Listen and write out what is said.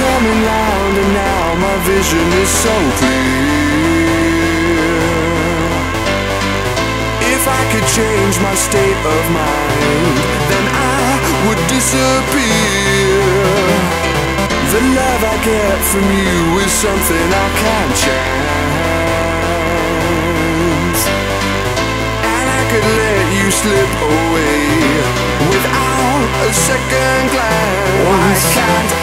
coming round, and now my vision is so clear. If I could change my state of mind, then I would disappear. The love I get from you is something I can't chance, and I could let you slip away without a second glance. Why can't